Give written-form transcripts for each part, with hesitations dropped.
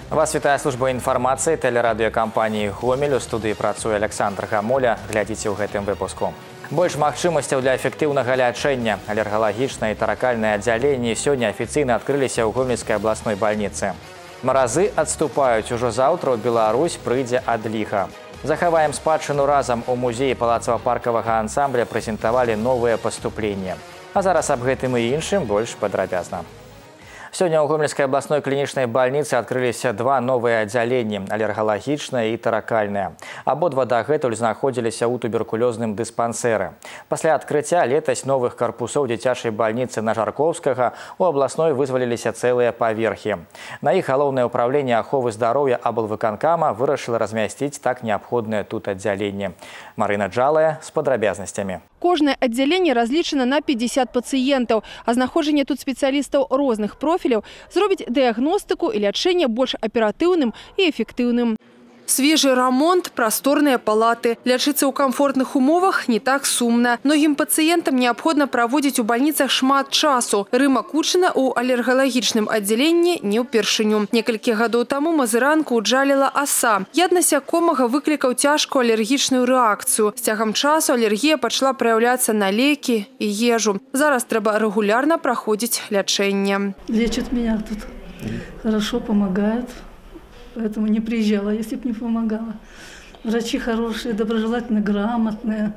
Вас вітае служба інфармацыі тэлерадыёкампаніі «Гомель». У студыі працуе Александр Гамоля. Глядзіце ў гэтым выпуску. Больш магчымасцяў для эфектыўнага лячэння. Алергалагічнае і таракальнае аддзяленні сёння афіцыйна адкрыліся ў Гомельскай абласной бальніцы. Маразы адступаюць. Ужо заўтра ў Беларусь прыйдзе адліга. Захаваем спадчыну разам. У музеі палацава-паркавага ансамбля прэзентавалі новыя паступленні. А зараз аб гэтым і іншым больш падрабязна. Сегодня у Гомельской областной клиничной больницы открылись два новые отделения – аллергалагичное и таракальное. Ободва дагэтуль находились у туберкулезным диспансеры. После открытия летась новых корпусов детячей больницы на Жарковского у областной вызвалились целые поверхи. На их головное управление аховы здоровья облвыканкама вырашило разместить так необходное тут отделение. Марина Джалая с подробязностями. Кожное отделение различено на 50 пациентов, а знаходжанне тут специалистов разных профилей зробить диагностику и лечение больше оперативным и эффективным. Свежий ремонт, просторные палаты. Лечиться у комфортных умовах не так сумно. Многим пациентам необходимо проводить у больницах шмат часу. Рыма Кучина у аллергалагичном отделении не упершиню. Некалькі гадоў тому мазыранку уджалила оса. Яднасць якомага выклікаў тяжкую аллергичную реакцию. С тягом часу аллергия пошла проявляться на леки и ежу. Зараз треба регулярно проходить лечение. Лечат меня тут. Хорошо, помогают. Поэтому не приезжала, если бы не помогала. Врачи хорошие, доброжелательные, грамотные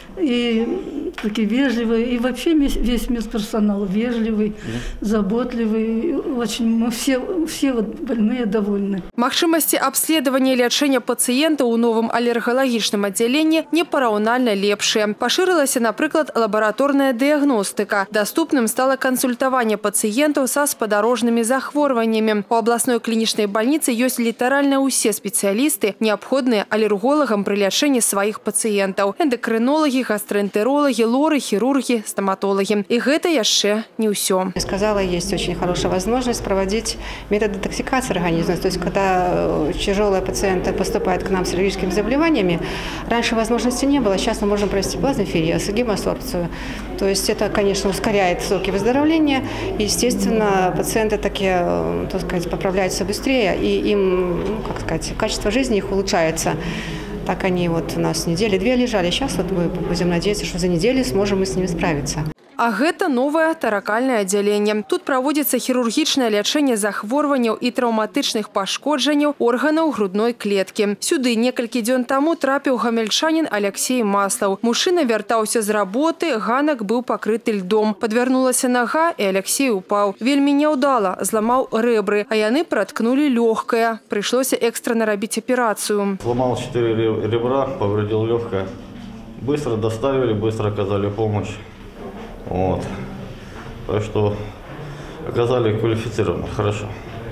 и такие вежливые. И вообще весь медперсонал вежливый, заботливый. Очень мы все больные довольны. Магчымасці обследования и лечения пациента у новом аллергалагичном отделении непараўнальна лепшие. Поширилась, например, лабораторная диагностика. Доступным стало консультование пациентов со спадарожными захворваниями. У областной клиничной больницы есть литерально все специалисты, необходимые аллергологам при лечении своих пациентов. Эндокринологи, гастроэнтерологи, лоры, хирурги, стоматологи. И это еще не все. Я сказала, есть очень хорошая возможность проводить методы детоксикации организма. То есть, когда тяжелые пациенты поступают к нам с аллергическими заболеваниями, раньше возможности не было. Сейчас мы можем провести плазмоферез, гемосорбцию. То есть, это, конечно, ускоряет сроки выздоровления. И, естественно, пациенты такие, так сказать, поправляются быстрее, и им, как сказать, качество жизни их улучшается. Так они вот у нас недели-две лежали. Сейчас вот мы будем надеяться, что за неделю сможем мы с ними справиться. А гэта новое таракальное отделение. Тут проводится хирургичное лечение захворваний и травматичных пошкоджений органов грудной клетки. Сюды некалькі дзён тому трапіў гамельчанин Алексей Маслов. Мужчина вяртаўся з работы, ганак был покрыты льдом. Подвернулася нога, и Алексей упал. Вельмі няўдала, зламаў рэбры, а яны проткнули легкое. Пришлось экстренно робить операцию. Сломал 4 ребра, повредил легкое. Быстро доставили, быстро оказали помощь. Вот. Так что оказали квалифицированно, хорошо.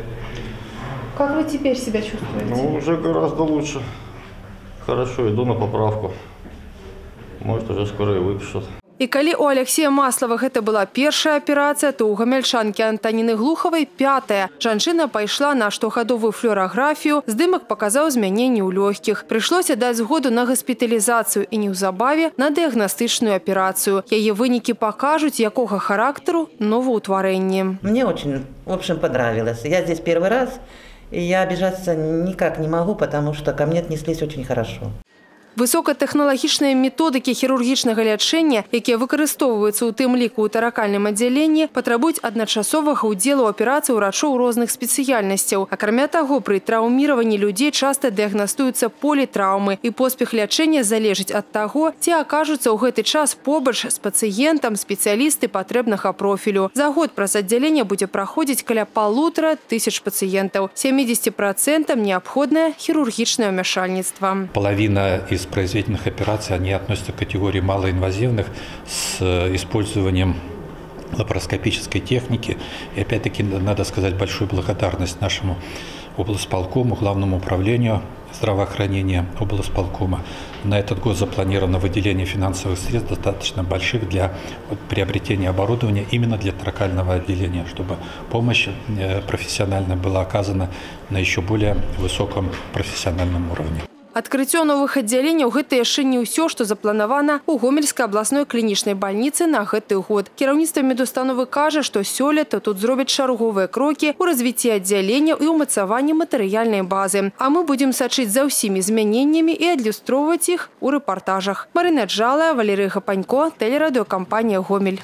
Как вы теперь себя чувствуете? Ну, уже гораздо лучше. Хорошо, иду на поправку. Может, уже скоро и выпишут. И коли у Алексея Маслова это была первая операция, то у гамельчанки Антонины Глуховой пятая. Жанчына пайшла на штогадовую флюорографию, здымак показал изменения у легких. Пришлось дать згоду на госпитализацию и неўзабаве на диагностичную операцию. Яе вынікі покажут, якога характеру новоутворение. Мне очень, в общем, понравилось. Я здесь первый раз, и я обижаться никак не могу, потому что ко мне отнеслись очень хорошо. Высокотехналагічныя методики хирургічнага лячэння, якія выкарыстоўваюцца ў тым ліку ў таракальным аддзяленні, патрабуюць адначасовага ўдзелу аперацый урачоў розных спецыяльнасцяў. Акрамя таго, пры траўміраванні людзей часта дыягнастуюцца політраўмы, і поспех лячэння залежыць ад таго, ці акажуцца ў гэты час побач з пацыентам спецыялісты патрэбнага профілю. За год праз аддзяленне будзе праходзіць каля 1500 пацыентаў. 70% неабходнае хірургічнае ўмяшальніцтва. Половина из произведенных операций, они относятся к категории малоинвазивных с использованием лапароскопической техники. И опять-таки надо сказать большую благодарность нашему облсполкому, главному управлению здравоохранения облсполкома. На этот год запланировано выделение финансовых средств достаточно больших для приобретения оборудования именно для таракального отделения, чтобы помощь профессиональная была оказана на еще более высоком профессиональном уровне. Открытие новых отделений – это еще не все, что заплановано у Гомельской областной клиничной больницы на этот год. Керівництво медустановы каже, что сёлета тут зробят шаговые кроки у развитии отделения и умацаванні материальной базы. А мы будем сочить за всеми изменениями и адлюстровывать их у репортажах. Марина Джалая, Валерий Гапанько, телерадиокомпания «Гомель».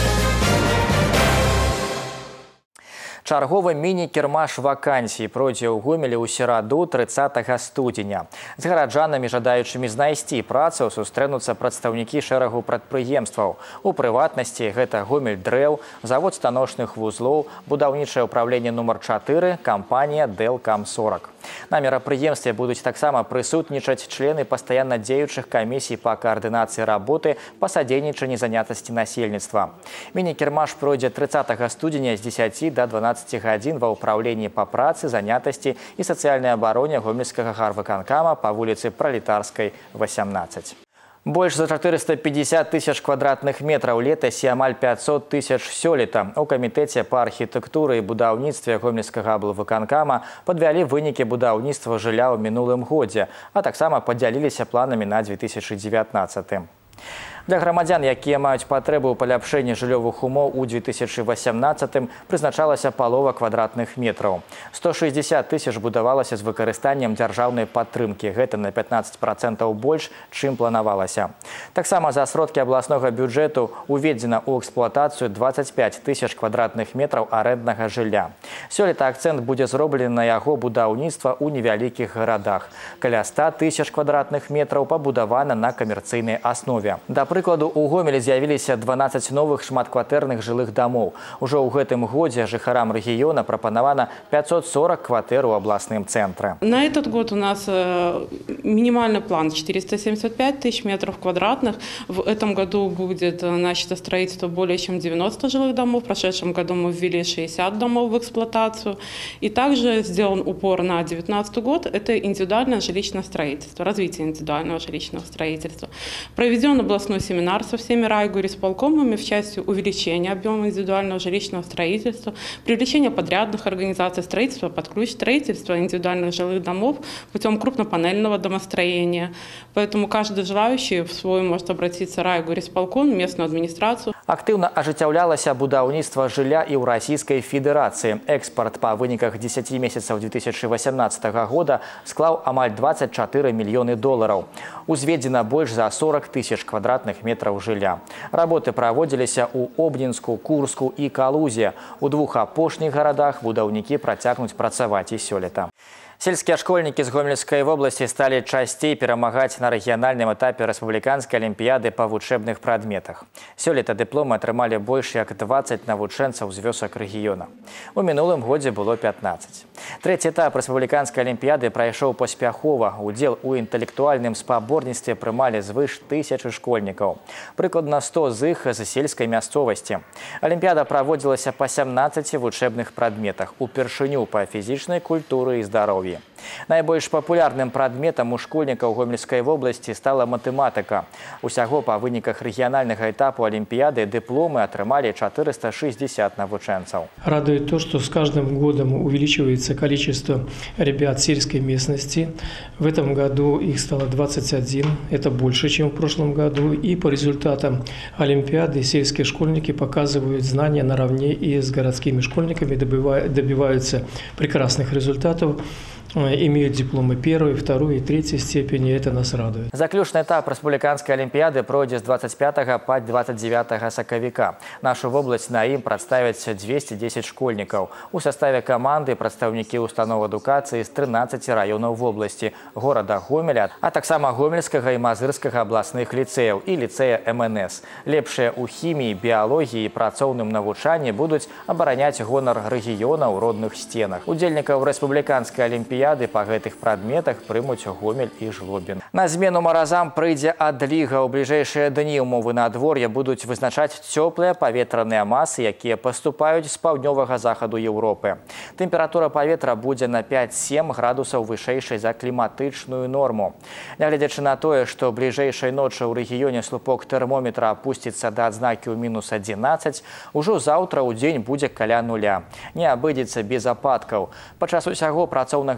Чарговы міні-кірмаш вакансій пройдзе ў Гомелі ў сераду 30 студзеня. З гараджанамі, жадаючымі знайсці працу, сустрэнуцца прадстаўнікі шэрагу прадпрыемстваў. У прыватнасці гэта Гомель дрэў, завод станочных вузлоў, будаўнічае ўправленне нумар 4, кампанія Дэлкам-40. На мерапрыемстве будуць таксама прысутнічаць члены пастаянна дзеючых камісій па каардынацыі работы па садзейнічанні занятасці насельніцтва. Міні-кірмаш пройдзе 30 студзеня з 10 до 12 гадзін ва ўправленні па працы, занятасці і сацыяльнай абароне Гомельскага гарвыканкама па вуліцы Пралетарскай, 18. Больш за 450 тысяч квадратных метраў летась і амаль 500 тысяч сёлета. У камітэце па архітэктуры і будаўніцтве Гомельскага аблвыканкама падвялі вынікі будаўніцтва жылля ў мінулым годзе, а таксама падзяліліся планамі на 2019. Для грамадзян, якія маюць патрэбу ў паляпшэнні жыллёвых умоў у 2018 прызначалася палова квадратных метраў. 160 тысяч будавалася з выкарыстаннем дзяржаўнай падтрымкі. Гэта на 15% больш, чым планавалася. Таксама за сродкі абласнога бюджэту уведзена ў эксплуатацыю 25 тысяч квадратных метраў арэнднага жылля. Сёлета акцэнт будзе зроблены на яго будаўніцтва ў невялікіх гарадах. Каля 100 тысяч квадратных метраў пабудавана на камерцыйнай аснове. Да прыкладу, у Гомелі з'явіліся 12 новых шматкватэрных жылых дамоў. Ужо ў гэтым годзе жыхарам рэгіёна прапанавана 540 кватэр у абласным цэнтры. На этот год у нас минимальный план 475 тысяч метров квадратных. В этом году будет начато строительство более чем 90 жилых домов. В прошедшем году мы ввели 60 домов в эксплуатацию. И также сделан упор на 2019 год. Это индивидуальное жилищное строительство, развитие индивидуального жилищного строительства. Проведен областной семинар со всеми райгорисполкомами в части увеличения объема индивидуального жилищного строительства, привлечения подрядных организаций строительства под ключ, строительства индивидуальных жилых домов путем крупнопанельного домостроения. Поэтому каждый желающий в свой может обратиться в райгорисполком, местную администрацию. Актыўна ажыццяўлялася будаўніцтва жылля і ў Расійскай Федэрацыі. Экспорт па выніках 10 месяцаў 2018 года склаў амаль 24 мільёны долараў. Узведзена больш за 40 тысяч квадратных метров жылля. Работы праводзіліся ў Обнінску, Курску і Калузе. У двух апошніх гарадах будаўнікі працягнуць працаваць і сёлета. Сельскія школьнікі з Гомельскай вобласці сталі часцей перамагаць на рэгіянальным этапе рэспубліканскай алімпіяды па вучэбных прадметах. Сёлета дыпломы атрымалі больш як 20 навучэнцаў з вёсак рэгіёна. У мінулым годзе было 15. Трэці этап рэспубліканскай алімпіяды прайшоў паспяхова. Удзел у інтэлектуальным спаборніцтве прымалі звыш 1000 школьнікаў. Прыкладна 100 з іх з сельскай мясцовасці. Алімпіяда праводзілася па 17 вучэбных прадметах, упершыню па фізічнай культуры і здароўі. Найбольш папулярным прадметам у школьнікаў Гомельскай вобласці стала матэматыка. Усяго па выніках рэгіянальнага этапу алімпіяды дыпломы атрымалі 460 навучэнцаў. Радует то, что с каждым годом увеличивается количество ребят сельской местности. В этом году их стало 21, это больше, чем в прошлом году. И по результатам олимпиады сельские школьники показывают знания наравне и с городскими школьниками, добиваются прекрасных результатов. Имеют дипломы 1, 2 и 3 степени, это нас радует. Заключны этап рэспубліканскай алімпіяды пройдзе з 25 па 29 сакавіка. Нашу вобласць на ім прадставяць 210 школьнікаў. У саставе каманды прадстаўнікі устаноў адукацыі з 13 раёнаў вобласці, горада Гомеля, а таксама Гомельскага і Мазырскага абласных ліцэяў і ліцэя МНС. Лепшыя ў хіміі, біялогіі і працоўным навучанні будуць абараняць гонар рэгіёна ў родных сценах. Удзельнікаў рэспубліканскай алімпіяды па гэтых прадметах прымуць Гомель і Жлобін. На змену маразам прыйдзе адліга. У бліжэйшыя дні умовы надвор'я будуць вызначаць цёплыя паветраныя масы, якія паступаюць з паўднёвага захаду Еўропы. Тэмпература паветра будзе на 5-7 градусаў вышэйшай за кліматычную норму. Нягледзячы на тое, што бліжэйшай ночы ў рэгіёне слупок тэрмометра апусціцца да адзнакі ў -11, ужо заўтра ў дзень будзе каля нуля. Не абыдзецца без ападкаў. Падчас усяго працоўнага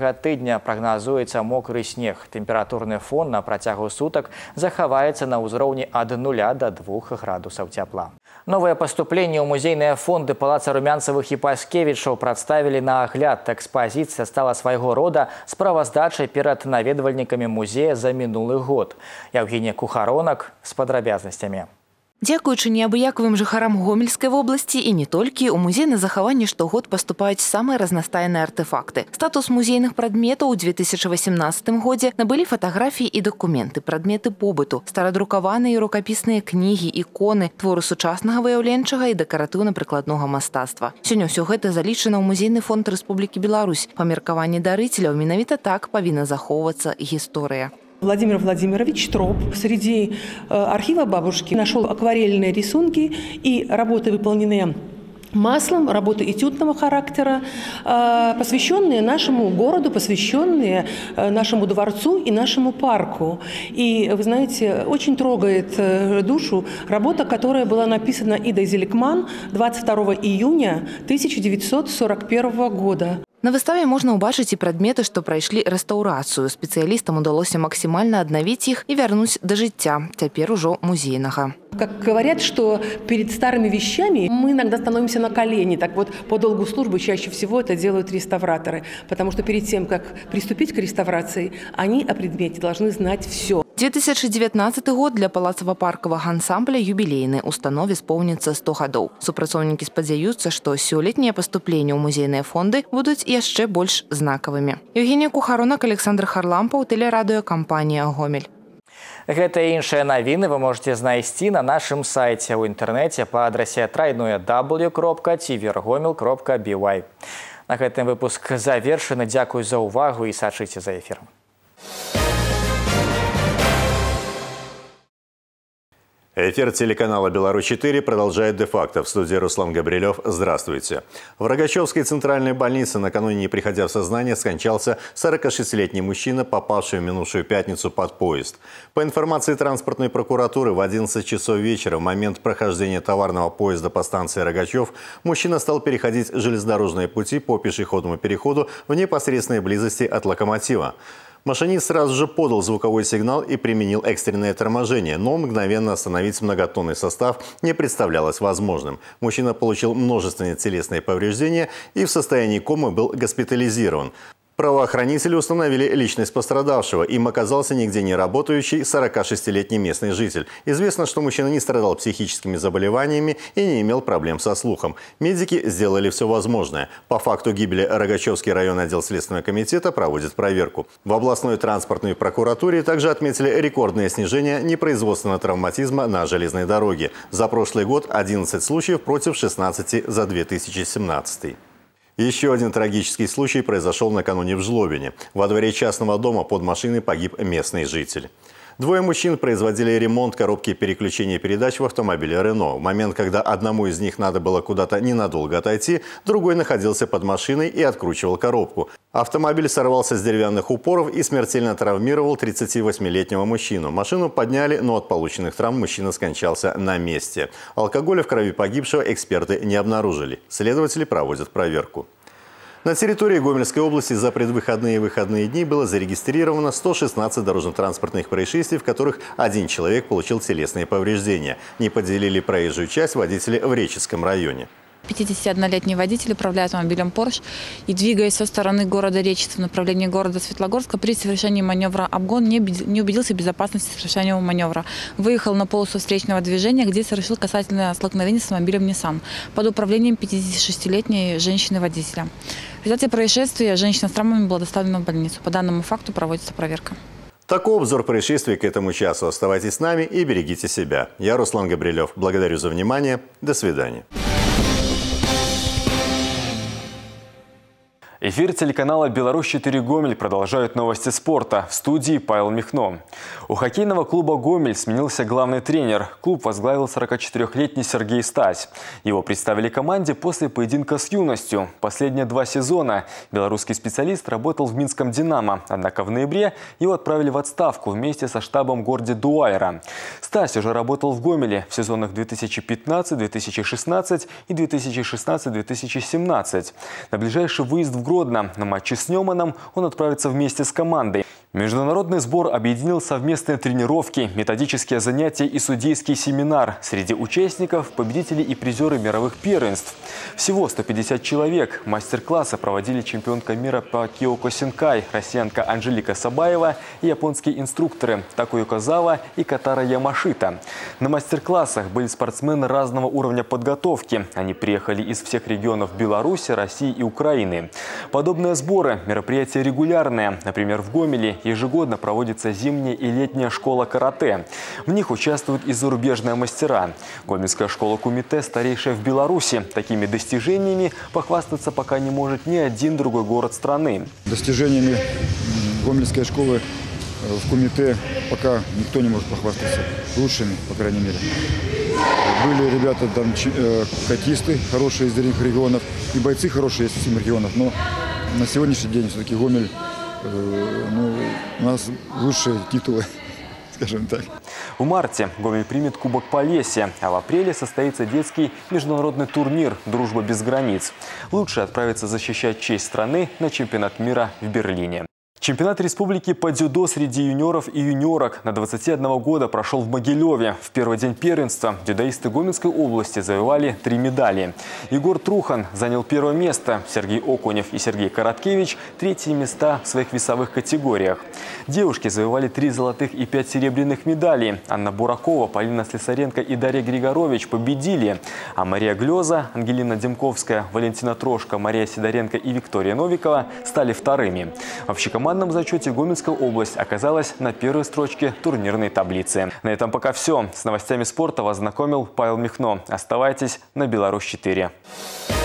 бліжэйшага тыдня прагназуецца мокры снег. Тэмпературны фон на працягу сутак захаваецца на ўзроўні ад 0 до 2 градусаў цяпла. Новыя паступленні ў музейныя фонды Палаца Румянцевых і Паскевічаў прадставілі на агляд. Экспазіцыя стала свайго рода справаздачай перад наведвальнікамі музея за мінулы год. Евгения Кухаронак з падрабязнасцямі. Дзякуючы неабыякавым жыхарам Гомельскай вобласці і не толькі, у музей на захаванне штогод паступаюць самыя разнастайныя артефакты. Статус музейных прадметаў у 2018 годзе набылі фатаграфіі і дакументы, прадметы побыту, старадрукаваныя і рукапісныя кнігі, іконы, творы сучаснага выяўленчага і дэкаратыўна-прыкладнога мастацтва. Сёння ўсё гэта залічана ў музейны фонд Рэспублікі Беларусь. Па меркаванні дарыцеляў менавіта так павінна захоўвацца гісторыя. Владимир Владимирович Троп среди архива бабушки нашел акварельные рисунки и работы, выполненные маслом, работы этюдного характера, посвященные нашему городу, посвященные нашему дворцу и нашему парку. И, вы знаете, очень трогает душу работа, которая была написана Идой Зеликман 22 июня 1941 года. На выставе можна ўбачыць і прадметы, што прайшлі рэстаўрацыю. Спецыялістам удалося максімальна аднавіць іх і вярнуць да жыцця, цяпер ужо музейнага. Как говорят, что перед старыми вещами мы иногда становимся на колени. Так вот, по долгу службы чаще всего это делают реставраторы. Потому что перед тем, как приступить к реставрации, они о предмете должны знать все. 2019 год для палацава-паркавага ансамбля юбілейны. Установе споўніцца 100 гадоў. Супрацоўнікі спадзяюцца, што сёлетнія паступленні ў музейныя фонды будуць яшчэ больш знакавымі. Евгения Кухаронак, Александр Харлампаў, тэлерадыёкампанія «Гомель». Гэта і іншыя навіны вы можете знайсці на нашым сайце ў інтэрнэце па адрасе www.tvrgomel.by. На гэтым выпуск завершаны. Дзякуй за ўвагу і сачыце за эфірам. Эфир телеканала «Беларусь-4» продолжает де-факто. В студии Руслан Габрилев. Здравствуйте. В Рогачевской центральной больнице накануне, не приходя в сознание, скончался 46-летний мужчина, попавший в минувшую пятницу под поезд. По информации транспортной прокуратуры, в 11 часов вечера, в момент прохождения товарного поезда по станции Рогачев, мужчина стал переходить железнодорожные пути по пешеходному переходу в непосредственной близости от локомотива. Машинист сразу же подал звуковой сигнал и применил экстренное торможение, но мгновенно остановить многотонный состав не представлялось возможным. Мужчина получил множественные телесные повреждения и в состоянии комы был госпитализирован. Правоохранители установили личность пострадавшего. Им оказался нигде не работающий 46-летний местный житель. Известно, что мужчина не страдал психическими заболеваниями и не имел проблем со слухом. Медики сделали все возможное. По факту гибели Рогачевский районный отдел Следственного комитета проводит проверку. В областной транспортной прокуратуре также отметили рекордное снижение непроизводственного травматизма на железной дороге. За прошлый год 11 случаев против 16 за 2017. Еще один трагический случай произошел накануне в Жлобине. Во дворе частного дома под машиной погиб местный житель. Двое мужчин производили ремонт коробки переключения передач в автомобиле «Рено». В момент, когда одному из них надо было куда-то ненадолго отойти, другой находился под машиной и откручивал коробку. Автомобиль сорвался с деревянных упоров и смертельно травмировал 38-летнего мужчину. Машину подняли, но от полученных травм мужчина скончался на месте. Алкоголя в крови погибшего эксперты не обнаружили. Следователи проводят проверку. На территории Гомельской области за предвыходные и выходные дни было зарегистрировано 116 дорожно-транспортных происшествий, в которых один человек получил телесные повреждения. Не поделили проезжую часть водители в Реческом районе. 51-летний водитель, управляя автомобилем Porsche и двигаясь со стороны города Речица в направлении города Светлогорска, при совершении маневра обгон не убедился в безопасности совершения маневра. Выехал на полосу встречного движения, где совершил касательное столкновение с автомобилем Nissan под управлением 56-летней женщины-водителя. В результате происшествия женщина с травмами была доставлена в больницу. По данному факту проводится проверка. Такой обзор происшествий к этому часу. Оставайтесь с нами и берегите себя. Я Руслан Габрилев. Благодарю за внимание. До свидания. Эфир телеканала «Беларусь-4 Гомель» продолжают новости спорта. В студии Павел Михно. У хоккейного клуба «Гомель» сменился главный тренер. Клуб возглавил 44-летний Сергей Стась. Его представили команде после поединка с «Юностью». Последние 2 сезона белорусский специалист работал в минском «Динамо». Однако в ноябре его отправили в отставку вместе со штабом в городе Дуайра. Стась уже работал в «Гомеле» в сезонах 2015-2016 и 2016-2017. На ближайший выезд в Гродно. На матче с Неманом он отправится вместе с командой. Международный сбор объединил совместные тренировки, методические занятия и судейский семинар. Среди участников – победители и призеры мировых первенств. Всего 150 человек. Мастер-классы проводили чемпионка мира по киоку синкай, россиянка Анжелика Сабаева и японские инструкторы Такуя Козава и Катара Ямашита. На мастер-классах были спортсмены разного уровня подготовки. Они приехали из всех регионов Беларуси, России и Украины. Подобные сборы – мероприятия регулярные. Например, в Гомеле ежегодно проводится зимняя и летняя школа карате. В них участвуют и зарубежные мастера. Гомельская школа кумите старейшая в Беларуси. Такими достижениями похвастаться пока не может ни один другой город страны. Достижениями Гомельской школы в кумите пока никто не может похвастаться. Лучшими, по крайней мере. Были ребята там катисты хорошие из других регионов и бойцы хорошие из всех регионов. Но на сегодняшний день все-таки Гомель, у нас лучшие титулы, скажем так. В марте Гомель примет Кубок Полесья, а в апреле состоится детский международный турнир «Дружба без границ». Лучшие отправятся защищать честь страны на чемпионат мира в Берлине. Чемпионат республики по дзюдо среди юниоров и юниорок на 21 года прошел в Могилеве. В первый день первенства дзюдоисты Гомельской области завоевали 3 медали. Егор Трухан занял первое место, Сергей Окунев и Сергей Короткевич – третьи места в своих весовых категориях. Девушки завоевали 3 золотых и 5 серебряных медалей. Анна Буракова, Полина Слесаренко и Дарья Григорович победили. А Мария Глеза, Ангелина Демковская, Валентина Трошко, Мария Сидоренко и Виктория Новикова стали вторыми. В общекомандном зачете Гомельская область оказалась на первой строчке турнирной таблицы. На этом пока все. С новостями спорта вас знакомил Павел Михно. Оставайтесь на Беларусь 4.